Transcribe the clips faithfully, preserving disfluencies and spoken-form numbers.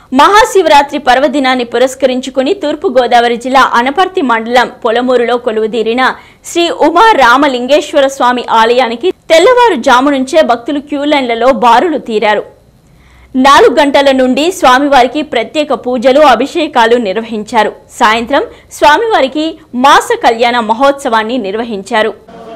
మహాశివరాత్రి పర్వదినాన్ని పురస్కరించుకుని తూర్పు గోదావరి జిల్లా అనపర్తి మండలం పొలమూరులో కొలువుదీరిన శ్రీ ఉమా రామలింగేశ్వర స్వామి ఆలయానికి తెల్లవారుజాము నుంచే భక్తులు క్యూలైన్లలో బారులు తీరారు. నాలుగు గంటల నుండి స్వామివారికి ప్రత్యేక పూజలు అభిషేకాలు నిర్వహించారు. సాయంత్రం స్వామివారికి మాస కళ్యాణ మహోత్సవాన్ని నిర్వహించారు.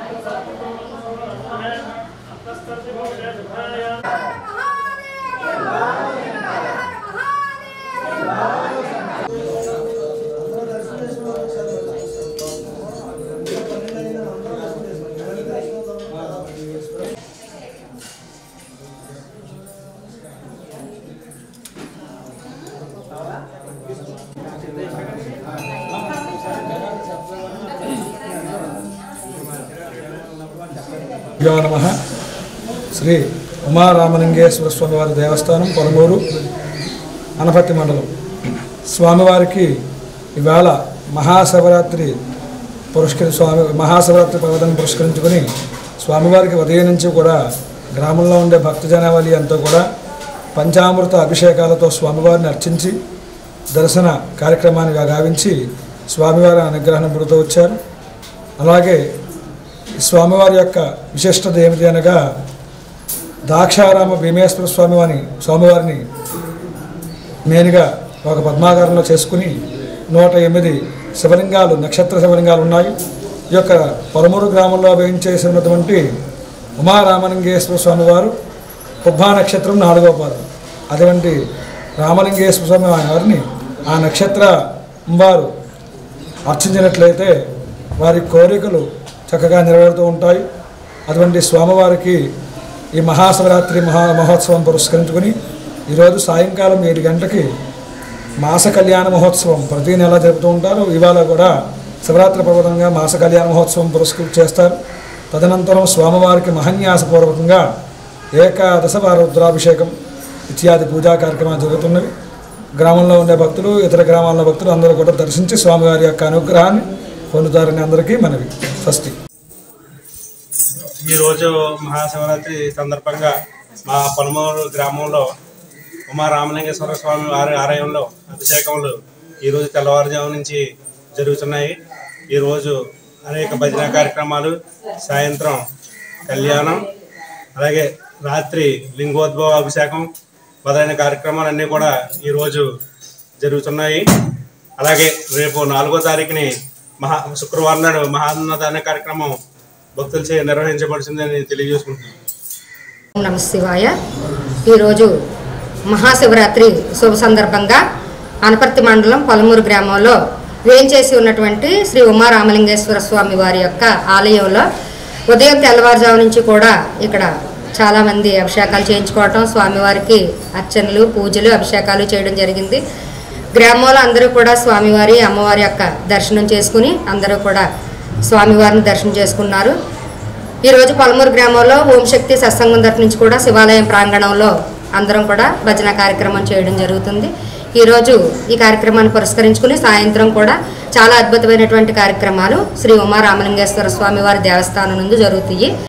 నమః. శ్రీ ఉమా రామలింగేశ్వర స్వామివారి దేవస్థానం పొలమూరు అనపర్తి మండలం. స్వామివారికి ఇవాళ మహాశివరాత్రి పురస్కరి స్వామి మహాశివరాత్రి పర్వదినం పురస్కరించుకొని స్వామివారికి ఉదయం నుంచి కూడా గ్రామంలో ఉండే భక్తజనావళి అంతా కూడా పంచామృత అభిషేకాలతో స్వామివారిని అర్చించి దర్శన కార్యక్రమాన్ని గావించి స్వామివారి అనుగ్రహం పొందుతూ వచ్చారు. అలాగే స్వామివారి యొక్క విశిష్టత ఏమిటి అనగా దాక్షారామ భీమేశ్వర స్వామి అని స్వామివారిని మెయిన్గా ఒక పద్మాకారంలో చేసుకుని నూట ఎనిమిది శివలింగాలు నక్షత్ర శివలింగాలు ఉన్నాయి. ఈ యొక్క పొలమూరు గ్రామంలో వేయించేసినటువంటి ఉమా రామలింగేశ్వర స్వామివారు పుబ్బా నక్షత్రం నాలుగవ పాదం. అటువంటి రామలింగేశ్వర స్వామి వారిని ఆ నక్షత్ర వారు అర్చించినట్లయితే వారి కోరికలు చక్కగా నెరవేరుతూ ఉంటాయి. అటువంటి స్వామివారికి ఈ మహాశివరాత్రి మహా మహోత్సవం పురస్కరించుకుని ఈరోజు సాయంకాలం ఏడు గంటలకి మాస కళ్యాణ మహోత్సవం ప్రతి నెల జరుపుతూ ఉంటారు. ఇవాళ కూడా శివరాత్రి పర్వతంగా మాస కళ్యాణ మహోత్సవం పురస్కృతి చేస్తారు. తదనంతరం స్వామివారికి మహన్యాసపూర్వకంగా ఏకాదశ వార రుద్రాభిషేకం ఇత్యాది పూజా కార్యక్రమాలు జరుగుతున్నవి. గ్రామంలో ఉండే భక్తులు ఇతర గ్రామాల భక్తులు అందరూ కూడా దర్శించి స్వామివారి యొక్క అనుగ్రహాన్ని పొందుతారని అందరికీ మనవి. స్వస్తి. ఈరోజు మహాశివరాత్రి సందర్భంగా మా పొలమూరు గ్రామంలో ఉమా రామలింగేశ్వర స్వామి వారి ఆలయంలో అభిషేకములు ఈరోజు తెల్లవారుజాము నుంచి జరుగుతున్నాయి. ఈరోజు అనేక భజన కార్యక్రమాలు, సాయంత్రం కళ్యాణం, అలాగే రాత్రి లింగోద్భవ అభిషేకం మొదలైన కార్యక్రమాలన్నీ కూడా ఈరోజు జరుగుతున్నాయి. అలాగే రేపు నాలుగో తారీఖుని మహా శుక్రవారం నాడు మహాన్నదాన కార్యక్రమం భక్తులచే నిర్వహించబడుతుందని తెలియజేసుకుంటున్నాం. నమ శివాయ. ఈరోజు మహాశివరాత్రి శుభ సందర్భంగా అనపర్తి మండలం పొలమూరు గ్రామంలో వేంచేసి ఉన్నటువంటి శ్రీ ఉమా రామలింగేశ్వర స్వామి వారి యొక్క ఆలయంలో ఉదయం తెల్లవారుజాము నుంచి కూడా ఇక్కడ చాలామంది అభిషేకాలు చేయించుకోవటం, స్వామివారికి అర్చనలు, పూజలు, అభిషేకాలు చేయడం జరిగింది. గ్రామంలో అందరూ కూడా స్వామివారి అమ్మవారి యొక్క దర్శనం చేసుకుని అందరూ కూడా స్వామివారిని దర్శనం చేసుకున్నారు. ఈరోజు పొలమూరు గ్రామంలో ఓంశక్తి సత్సంగం తరఫు నుంచి కూడా శివాలయం ప్రాంగణంలో అందరం కూడా భజన కార్యక్రమం చేయడం జరుగుతుంది. ఈరోజు ఈ కార్యక్రమాన్ని పురస్కరించుకుని సాయంత్రం కూడా చాలా అద్భుతమైనటువంటి కార్యక్రమాలు శ్రీ ఉమా రామలింగేశ్వర స్వామి వారి దేవస్థానం నందు జరుగుతాయి.